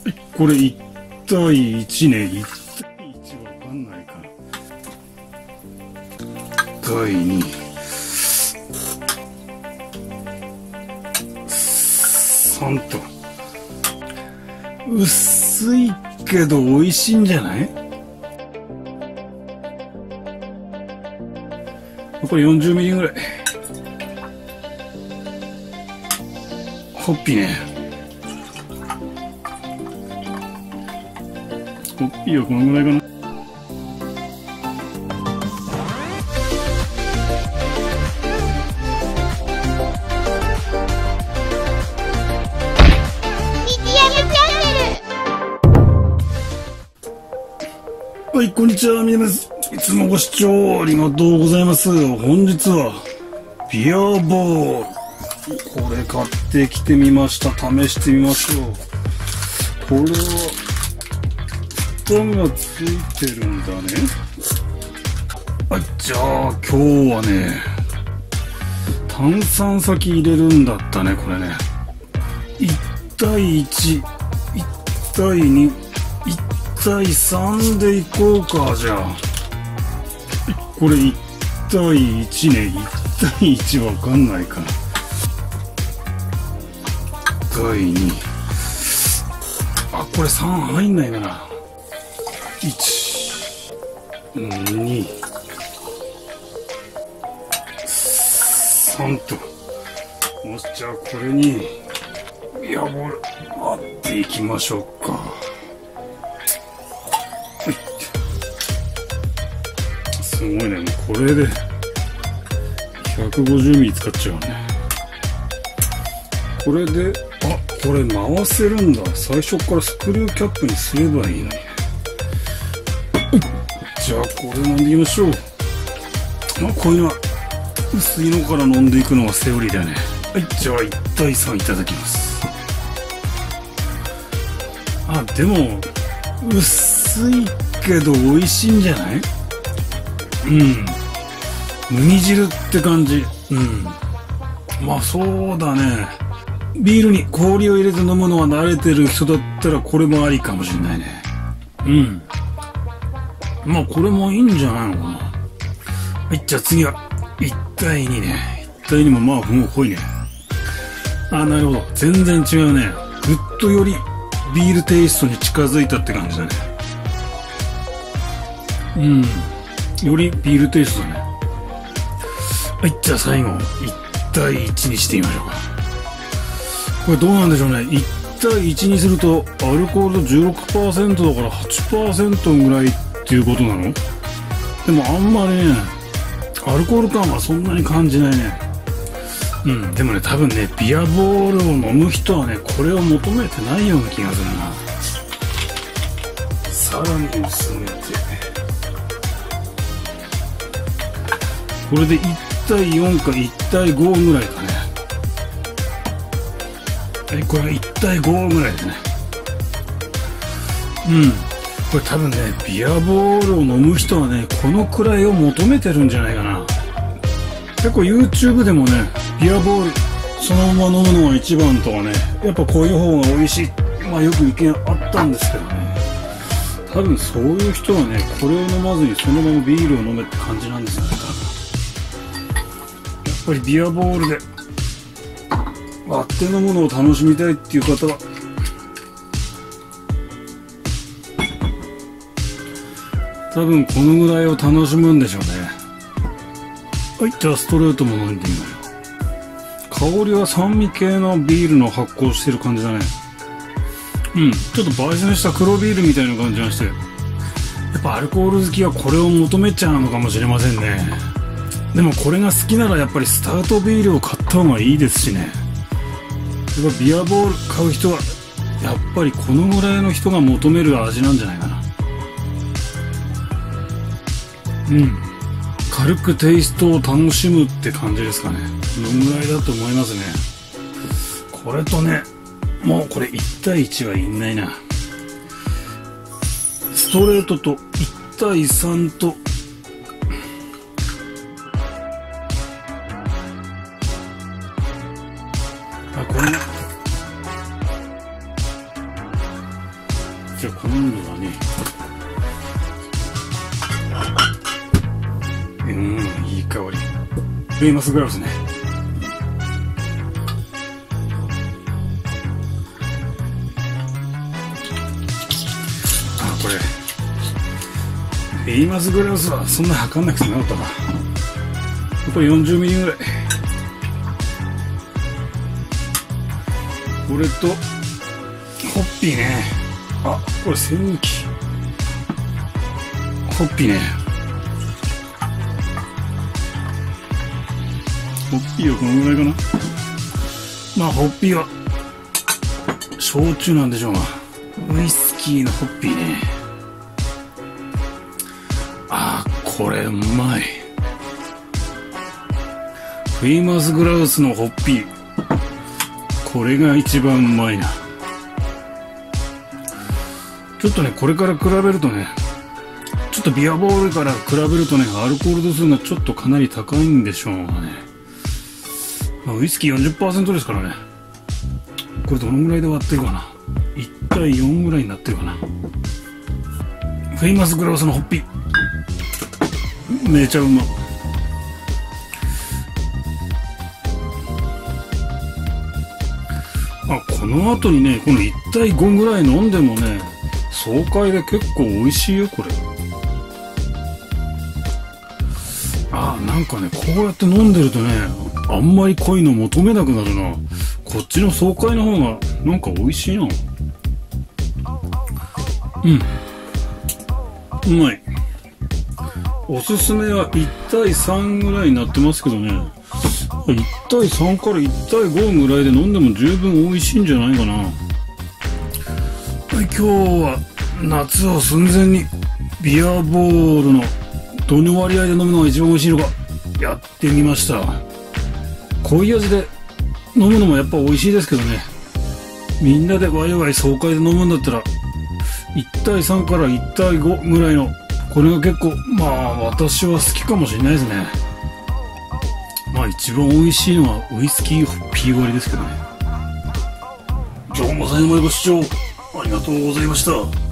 これ1対1ね。1対1わかんないから。1対2。3と。薄いけど美味しいんじゃない？これ40ミリぐらい。ホッピーね。ホッピーはこのぐらいかな。はい、こんにちは、みなです。いつもご視聴ありがとうございます。本日はビアボール。これ買ってきてみました。試してみましょう。これは蓋がついてるんだね。はい、じゃあ今日はね、炭酸先入れるんだったね、これね。1対1、1対2、1対3でいこうか、じゃあ。これ1対1ね。1対1わかんないかな。1対2。あ、これ3入んないかな。1、2、3と。よし、じゃあこれにビアボール割っていきましょうか。すごいね、もうこれで150ミリ使っちゃうね。これで、あ、これ回せるんだ。最初からスクリューキャップにすればいいのにね。じゃあこれ飲んでいきましょう。こういうのは薄いのから飲んでいくのがセオリーだよね。はい、じゃあ1対3いただきます。あ、でも薄いけど美味しいんじゃない？うん、麦汁って感じ。うん、まあそうだね。ビールに氷を入れて飲むのは慣れてる人だったらこれもありかもしれないね。うん、まあこれもいいんじゃないのかな。はい、じゃあ次は1対2ね。1対2もまあもう濃いね。あ、なるほど、全然違うね。ぐっとよりビールテイストに近づいたって感じだね。うん、よりビールテイストだね。はい、じゃあ最後1対1にしてみましょうか。これどうなんでしょうね。1対1にするとアルコール 16% だから 8% ぐらいっていうことなの？でもあんまりね、アルコール感はそんなに感じないね。うん、でもね、多分ね、ビアボールを飲む人はね、これを求めてないような気がするな。さらに薄めて、これで1対4か1対5ぐらいかね。はい、これが1対5ぐらいですね。うん、これ多分ね、ビアボールを飲む人はね、このくらいを求めてるんじゃないかな。結構 YouTube でもね、ビアボールそのまま飲むのが一番とかね、やっぱこういう方が美味しい、まあよく意見あったんですけどね。多分そういう人はね、これを飲まずにそのままビールを飲めって感じなんですよね、多分。やっぱりビアボールで割って飲むのを楽しみたいっていう方は、多分このぐらいを楽しむんでしょうね。はい、じゃあストレートも飲んでみましょう。香りは酸味系のビールの発酵してる感じだね。うん、ちょっと焙煎した黒ビールみたいな感じがして、やっぱアルコール好きはこれを求めちゃうのかもしれませんね。でもこれが好きならやっぱりスタートビールを買った方がいいですしね。やっぱビアボール買う人はやっぱりこのぐらいの人が求める味なんじゃないかな。うん、軽くテイストを楽しむって感じですかね。このぐらいだと思いますね。これとね、もうこれ1対1はいんないな。ストレートと1対3と、あ、これね、 フェイマスグラウスね。これフェイマスグラウスはそんな測んなくてもよかったか。やっぱり40ミリぐらい。これとホッピーね。あ、これ栓抜き。ホッピーね。ホッピーはこのぐらいかな。まあホッピーは焼酎なんでしょうが、ウイスキーのホッピーね。あー、これうまい。フェイマスグラウスのホッピー、これが一番うまいな。ちょっとね、これから比べるとね、ちょっとビアボールから比べるとね、アルコール度数がちょっとかなり高いんでしょうがね。まあ、ウイスキー 40% ですからね。これどのぐらいで割ってるかな。1対4ぐらいになってるかな。フェイマスグラウスのホッピー、めちゃうま。この後にね、この1対5ぐらい飲んでもね、爽快で結構美味しいよ、これ。なんかね、こうやって飲んでるとね、あんまり濃いの求めなくなるな。こっちの爽快の方がなんか美味しいな。うまい。おすすめは1対3ぐらいになってますけどね、1対3から1対5ぐらいで飲んでも十分美味しいんじゃないかな。今日は夏を寸前にビアボールのどの割合で飲むのが一番美味しいのかやってみました。濃い味で飲むのもやっぱ美味しいですけどね、みんなでワイワイ爽快で飲むんだったら1対3から1対5ぐらいの、これが結構まあ私は好きかもしれないですね。まあ一番美味しいのはウイスキーホッピー割りですけどね。今日も最後までご視聴ありがとうございました。